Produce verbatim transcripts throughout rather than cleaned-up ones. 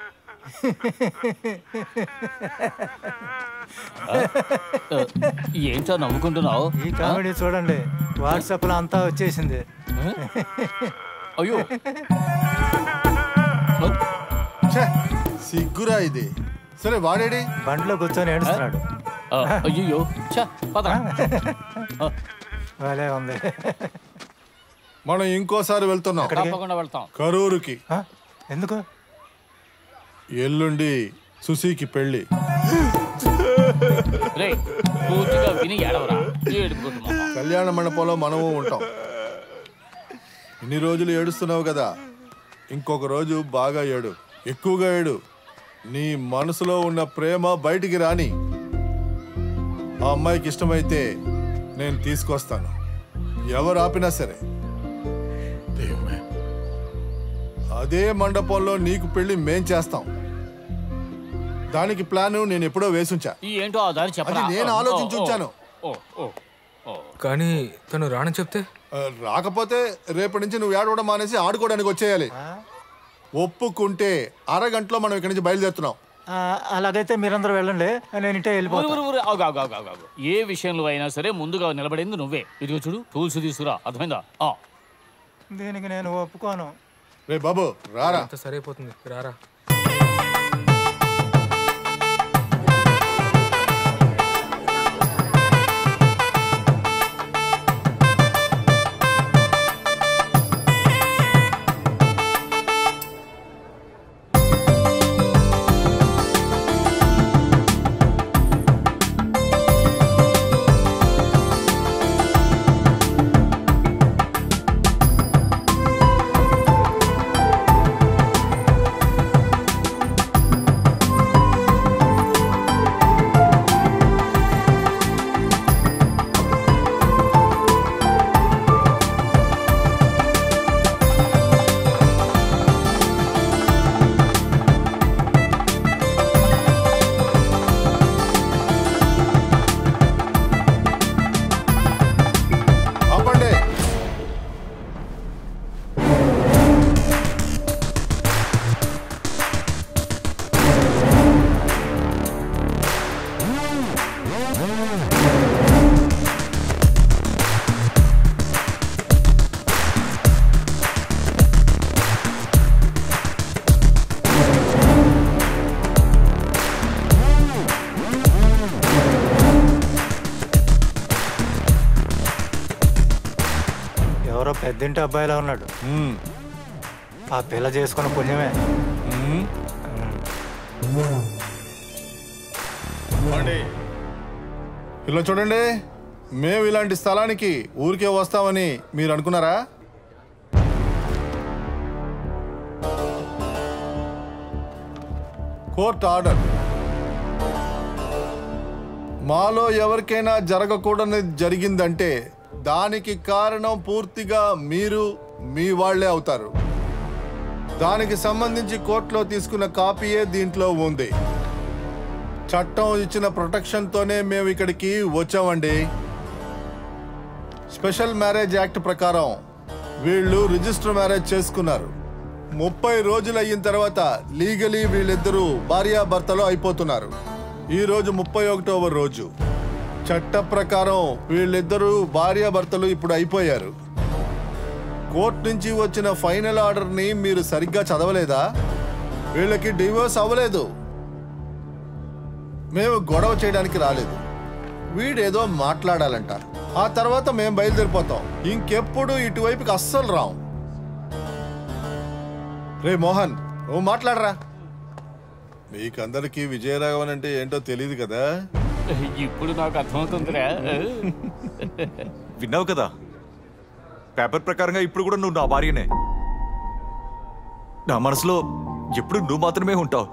ఏంటో నవ్వుకుంటున్నావు? ఈ కామెడీ చూడండి, వాట్సాప్ లో అంతా వచ్చేసింది. అయ్యో సిగ్గురా ఇది. సరే వాడేడి? బండిలో కూర్చొని ఏడుస్తున్నాడు. అయ్యో భలే ఉంది. మనం ఇంకోసారి వెళ్తున్నాం. వెళ్తాం కరూరుకి. ఎందుకు? ఎల్లుండి సుశీకి పెళ్లి. కళ్యాణ మండపంలో మనము ఉంటాం. ఇన్ని రోజులు ఏడుస్తున్నావు కదా, ఇంకొక రోజు బాగా ఏడు, ఎక్కువగా ఏడు. నీ మనసులో ఉన్న ప్రేమ బయటికి రాని. ఆ అమ్మాయికి ఇష్టమైతే నేను తీసుకొస్తాను, ఎవరు ఆపినా సరే. అదే మండపంలో నీకు పెళ్లి మేం చేస్తాం. దానికి ప్లాన్ నేను ఎప్పుడో వేసుంచా. ఏంటో అది నేను ఆలోచించుంచాను. కానీ తను రానని చెప్తే? రాకపోతే రేపటి నుంచి నువ్వు ఏడవడం మానేసి ఆడుకోవడానికి వచ్చేయాలి. ఒప్పుకుంటే అరగంటలో మనం ఇక్కడి నుంచి బయలుదేరుతున్నాం. అలాగైతే మీరందరూ వెళ్ళండి, నేను ఇంటే వెళ్ళిపోతాను. ఏ విషయంలో అయినా సరే ముందుగా నిలబడింది నువ్వే. ఇదిగో చూడు, టూల్స్ తీసుకురా, అర్థమైందా? దీనికి నేను ఒప్పుకోను. రే బాబు రారా. సరైపోతుంది, రారా. పెద్దింటి అబ్బాయిలా ఉన్నాడు. ఆ పిల్ల చేసుకున్న పుణ్యమే. ఇలా చూడండి, మేము ఇలాంటి స్థలానికి ఊరికే వస్తామని మీరు అనుకున్నారా? Court order. మాలో ఎవరికైనా జరగకూడని జరిగిందంటే దానికి కారణం పూర్తిగా మీరు మీ వాళ్లే అవుతారు. దానికి సంబంధించి కోర్టులో తీసుకున్న కాపీయే దీంట్లో ఉంది. చట్టం ఇచ్చిన ప్రొటెక్షన్తోనే మేము ఇక్కడికి వచ్చామండి. స్పెషల్ మ్యారేజ్ యాక్ట్ ప్రకారం వీళ్ళు రిజిస్టర్ మ్యారేజ్ చేసుకున్నారు. ముప్పై రోజులు అయిన తర్వాత లీగలీ వీళ్ళిద్దరూ భార్యాభర్తలు అయిపోతున్నారు. ఈ రోజు ముప్పై ఒకటవ రోజు. చట్ట ప్రకారం వీళ్ళిద్దరూ భార్యాభర్తలు ఇప్పుడు అయిపోయారు. కోర్టు నుంచి వచ్చిన ఫైనల్ ఆర్డర్ని మీరు సరిగ్గా చదవలేదా? వీళ్ళకి డివోర్స్ అవ్వలేదు. మేము గొడవ చేయడానికి రాలేదు. వీడేదో మాట్లాడాలంట, ఆ తర్వాత మేము బయలుదేరిపోతాం. ఇంకెప్పుడు ఇటువైపుకి అస్సలు రాం. రే మోహన్, నువ్వు మాట్లాడరా. మీకందరికీ విజయరాఘవన్ అంటే ఏంటో తెలియదు కదా? ఇప్పుడు నాకు అర్థమవుతుందిరా. విన్నావు కదా, పేపర్ ప్రకారంగా ఇప్పుడు కూడా నువ్వు నా భార్యనే. నా మనసులో ఎప్పుడు నువ్వు మాత్రమే ఉంటావు.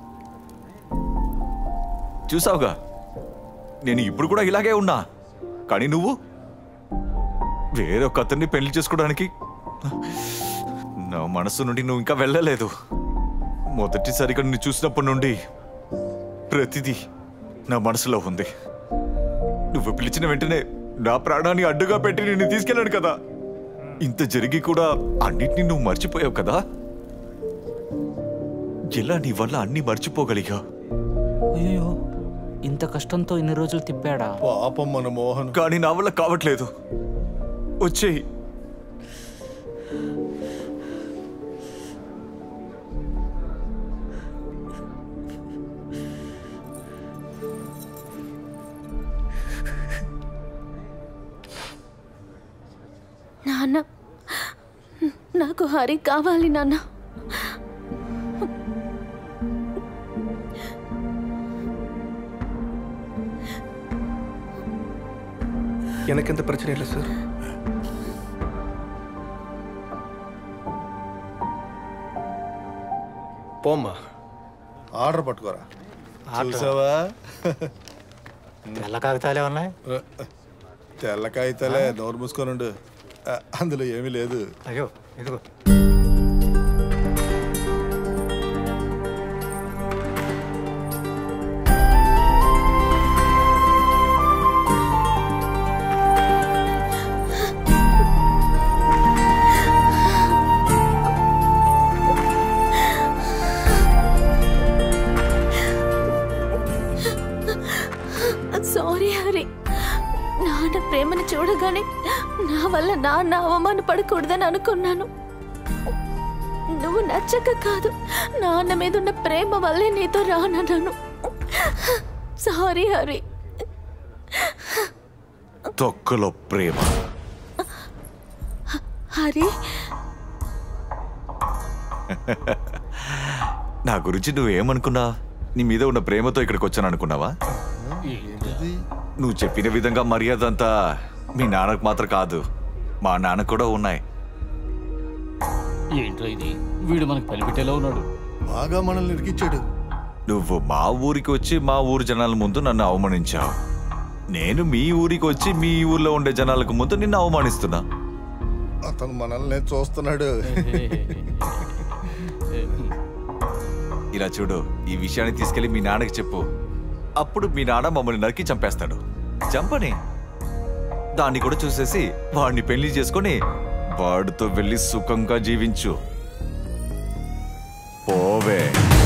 చూసావుగా, నేను ఇప్పుడు కూడా ఇలాగే ఉన్నా. కానీ నువ్వు వేరొక అతన్ని పెళ్లి చేసుకోవడానికి నా మనసు నుండి నువ్వు ఇంకా వెళ్ళలేదు. మొదటిసారిగా నిన్ను చూసినప్పటి నుండి ప్రతిదీ నా మనసులో ఉంది. నువ్వు పిలిచిన వెంటనే నా ప్రాణాన్ని అడ్డుగా పెట్టి నిన్ను తీసుకెళ్ళాను కదా. ఇంత జరిగి కూడా అన్నిటినీ నువ్వు మర్చిపోయావు కదా. ఎలా నీ వల్ల అన్ని మర్చిపోగలిగా? అయ్యో, ఇంత కష్టంతో ఇన్ని రోజులు తిప్పాడా? పాపం మన మోహన్. కానీ నా వల్ల కావట్లేదు. వచ్చేయి. నాన్న, నాకు హరి కావాలి నాన్న. எனக்கு எந்த பிரச்சனையும் இல்லை சார். పోమ్మా. ఆర్డర్ పట్టుకోరా. చూసావా? తెల్ల కాగితాలే ఉన్నాయి. తెల్ల కాగితాలే, నోరు మూసుకొని ఉండు. అందులో ఏమీ లేదు. అయ్యో ఇదిగో. సారీ హరి, నాన్న ప్రేమను చూడగానే నా వల్ల నాన్న అవమానపడకూడదని అనుకున్నాను. నువ్వు నచ్చక కాదు, నాన్న మీద ఉన్న ప్రేమ వల్లే నీతో రానన్నాను. సారీ హరి. తొక్కలో ప్రేమ. హరి, నా గురించి నువ్వేమనుకున్నా? నీ మీద ఉన్న ప్రేమతో ఇక్కడికి వచ్చాను అనుకున్నావా? నువ్వు చెప్పిన విధంగా మర్యాద అంతా మీ నాన్నకు మాత్రం కాదు, మా నాన్న కూడా ఉన్నాయి. ఏంట్రా ఇది? వీడు మనకు పలిపెట్టేలా ఉన్నాడు. బాగా మనల్ని ఇరికిచ్చాడు. నువ్వు మా ఊరికి వచ్చి మా ఊరు జనాల ముందు నన్ను అవమానించావు. నేను మీ ఊరికి వచ్చి మీ ఊర్లో ఉండే జనాలకు ముందు నిన్ను అవమానిస్తున్నా. అతను మనల్ని చూస్తున్నాడు. ఇలా చూడు, ఈ విషయాన్ని తీసుకెళ్లి మీ నాన్నకి చెప్పు. అప్పుడు మీ నాన్న మమ్మల్ని నరికి చంపేస్తాడు. చంపని, దాన్ని కూడా చూసేసి వాడిని పెళ్లి చేసుకొని వాడితో వెళ్ళి సుఖంగా జీవించు. పోవే.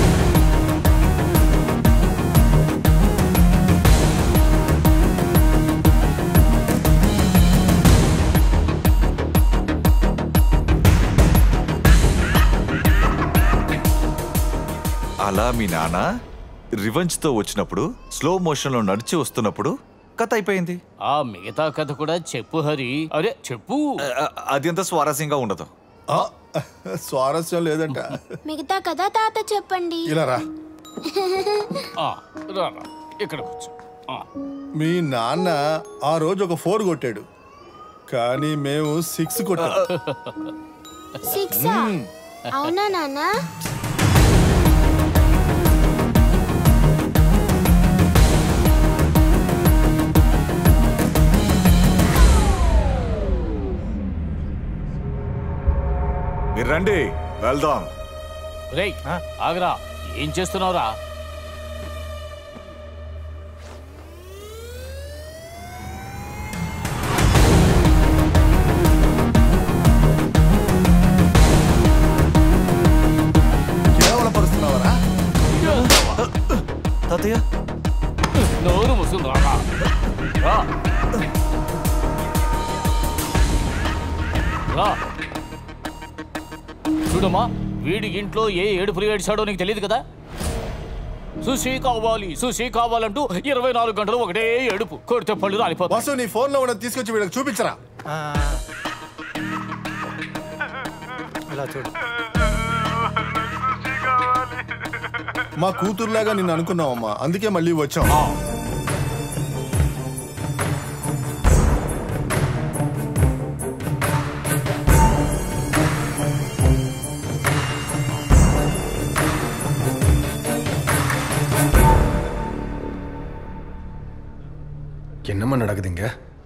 అలా మీ నాన్న రివెంజ్ తో వచ్చినప్పుడు స్లో మోషన్ లో నడిచి వస్తున్నప్పుడు కథ అయిపోయింది. ఆ మిగతా కథ కూడా చెప్పు హరి. అరే చెప్పు. అది అంత స్వారస్యంగా ఉండదు. స్వారస్యం లేదంట. మిగతా కథ తాత చెప్పండి. ఇలా రా. రా రా, ఇక్కడ కూర్చో. మీ నాన్న ఆ రోజు ఒక ఫోర్ కొట్టాడు, కానీ మేము సిక్స్ కొట్టాం. సిక్స్? అవునా నాన్న? మీరు రండి, వెళ్దాం. రేయ్ ఆగరా, ఏం చేస్తున్నావురా? కేవలపరుస్తున్నావరా? తాతయ్య నోరు ముసుంది. రా రా. చూడమ్మా, వీడి ఇంట్లో ఏ ఏడుపులు ఏడ్చాడో నీకు తెలియదు కదా. సుషి కావాలి సుషి కావాలంటూ ఇరవై నాలుగు గంటలు ఒకటే ఏడుపు. కొడితే పళ్ళు రాలిపోతాయి. బాసు, నీ ఫోన్ లో ఉన్నది తీసుకొచ్చి వీళ్ళకి చూపించరా. ఇలా చూడు. మా కూతురులాగా నిన్ను అనుకున్నావమ్మా, అందుకే మళ్ళీ వచ్చాం. என்னம்மா நடக்குதுங்க?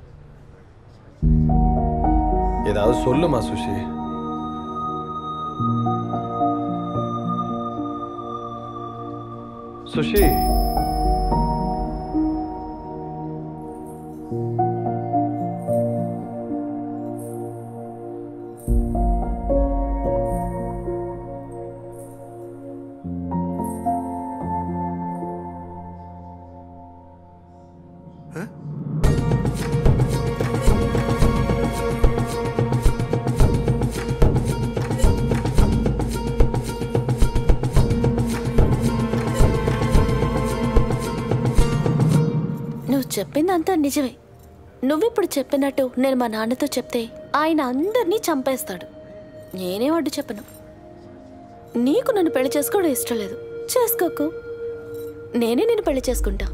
ஏதாவது சொல்லுமா சுஷி. சுஷி, చెప్పిందంతా నిజమే. నువ్విప్పుడు చెప్పినట్టు నేను మా నాన్నతో చెప్తే ఆయన అందరినీ చంపేస్తాడు. నేనే అడ్డు చెప్పను. నీకు నన్ను పెళ్లి చేసుకోవడం ఇష్టం లేదు, చేసుకోకు. నేనే నిన్ను పెళ్లి చేసుకుంటా.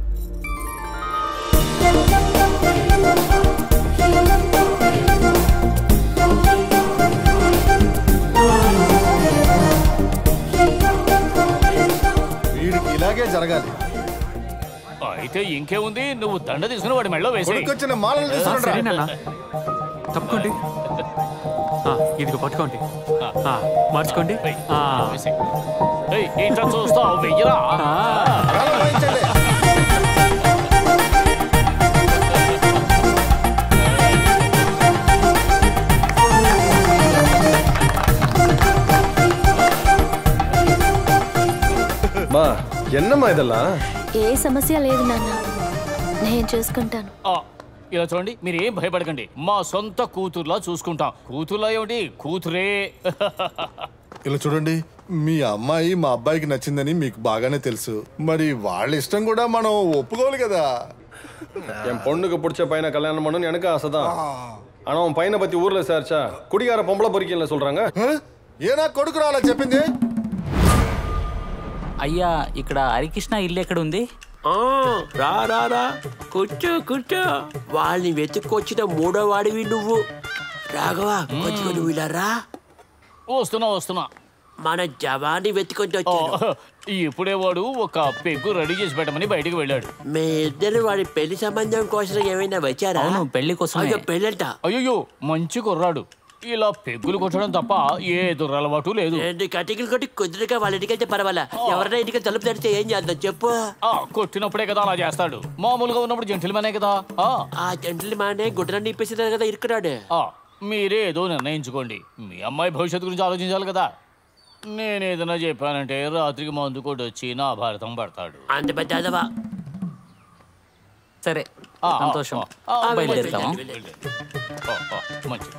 వీడికి ఇలాగే జరగాలి. అయితే ఇంకేముంది, నువ్వు దండ తీసుకుని వాడి మెళ్ళో వేసి వచ్చిన మాలను తీసుకుంటా. తప్పుకోండి. ఇదిగో పట్టుకోండి, మార్చుకోండి. ఇట్లా చూస్తావు, వెయ్యరా. మా ఎన్నమ్మా ఇదల్లా? ఏ సమస్య లేదు నాన్న, నేను చూసుకుంటాను. ఇలా చూడండి, మీరు ఏం భయపడకండి. మా సొంత కూతుర్లా చూసుకుంటాం. కూతుర్లా ఏమిటి, కూతురే. ఇలా చూడండి, మీ అమ్మాయి మా అబ్బాయికి నచ్చిందని మీకు బాగానే తెలుసు. మరి వాళ్ళ ఇష్టం కూడా మనం ఒప్పుకోవాలి కదా. என் பொண்ணுக்கு பிடிச்ச பையனை கல்யாணம் பண்ணணும்னு எனக்கு ஆசைதான். ஆனா உன் பையனை பத்தி ஊர்ல விசாரிச்சா குடிகார பொம்பளை பொறிக்கல சொல்றாங்க. ఏనా కొడుకు రాలా చెప్పింది? అయ్యా, ఇక్కడ హరికృష్ణ ఇల్లు ఎక్కడ ఉంది? రా రా రా, కూర్చో కూర్చో. వాళ్ళని వెతుక్కొచ్చిన మూడో వాడివి నువ్వు. రాఘవ, కొద్దిగా నువ్వు ఇలా రా. వస్తున్నా వస్తున్నా. మన జవాన్ని వెతుకొని వచ్చాడు. ఇప్పుడే వాడు ఒక పెగ్గు రెడీ చేసి పెట్టమని బయటికి వెళ్ళాడు. మీ ఇద్దరు వాడి పెళ్లి సంబంధం కోసం ఏమైనా వచ్చారా? పెళ్లి కోసం. పెళ్ళంట. అయ్యో, మంచి కుర్రాడు. ఇలా పెగ్గులు కొట్టడం తప్ప ఏ దురలవాటు లేదు. రెండు కటికలు కొట్టి కుదురుగా వాళ్ళ ఇంటికి వెళ్తే పర్వాలా. ఎవరైనా ఇంటికి తలుపు తెరిస్తే ఏం చేద్దాం చెప్పు. కొట్టినప్పుడే కదా అలా చేస్తాడు. మామూలుగా ఉన్నప్పుడు జెంటిల్మనే కదా. ఆ జెంటిల్మానే గుడ్డని నిప్పేసినారు కదా, ఇరుక్కున్నాడు. మీరే ఏదో నిర్ణయించుకోండి. మీ అమ్మాయి భవిష్యత్తు గురించి ఆలోచించాలి కదా. నేనేదైనా చెప్పానంటే రాత్రికి మందు కూడా వచ్చి నా భారతం పడతాడు. అంత పెద్దవా? సరే, సంతోషం. బయలుదేరుతాం. మంచి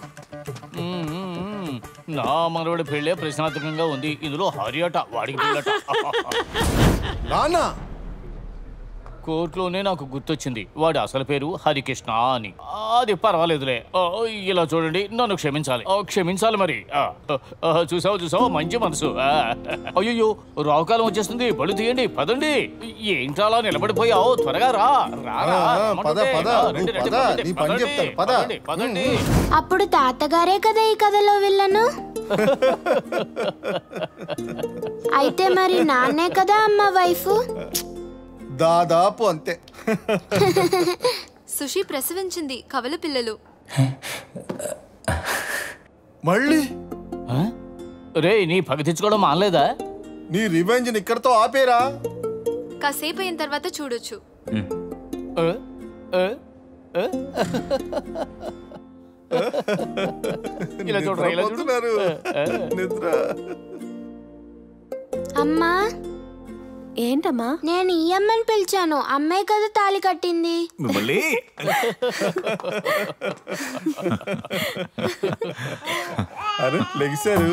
నా మనవడి పెళ్ళే ప్రశ్నార్థకంగా ఉంది. ఇందులో హరియట, వాడికి పెళ్ళట. నాన్న, కోర్టులోనే నాకు గుర్తొచ్చింది, వాడి అసలు పేరు హరికృష్ణ అని. అది పర్వాలేదులే. ఇలా చూడండి, నన్ను క్షమించాలి. క్షమించాలి మరి. చూసావు చూసావు, మంచి మనసు. అయ్యో, రావుకాలం వచ్చేస్తుంది. బళ్ళు తీయండి, పదండి. ఏంటి అలా నిలబడిపోయావు? త్వరగా రా. పదండి. అప్పుడు తాతగారే కదా ఈ కథలో విలను. అయితే మరి నాన్నే కదా అమ్మ వైఫ్. దాదాపు అంతే. సుషి ప్రసవించింది, కవల పిల్లలు. మళ్ళీ రే, నీ పగ తెచ్చుకోవడం మానలేదా? నీ రివెంజ్ ఇక్కడతో ఆపేరా. కాసేపు అయిన తర్వాత చూడొచ్చు. ఇలా చూడరు. నిద్ర. అమ్మా, ఏంటమ్మా? నేను ఈ అమ్మని పిలిచాను. అమ్మాయి కదా తాళి కట్టింది. మిమ్మల్ని అరే లెగిసారు.